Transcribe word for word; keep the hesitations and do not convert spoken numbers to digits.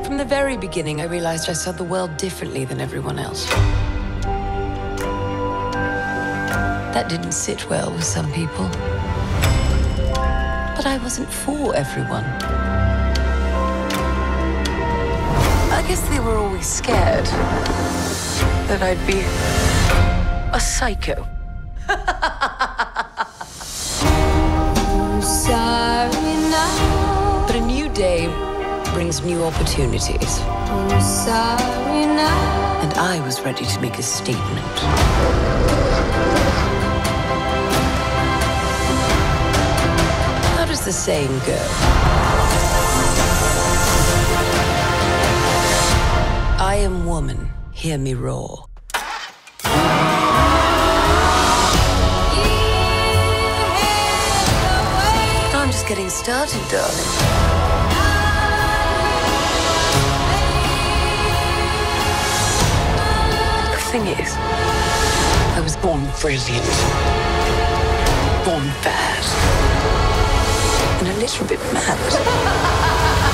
From the very beginning, I realized I saw the world differently than everyone else. That didn't sit well with some people. But I wasn't for everyone. I guess they were always scared that I'd be a psycho. I'm sorry now. But a new day brings new opportunities. I'm sorry now. And I was ready to make a statement. How does the saying go? I am woman, hear me roar. I'm just getting started, darling. The thing is, I was born brilliant, born bad, and a little bit mad.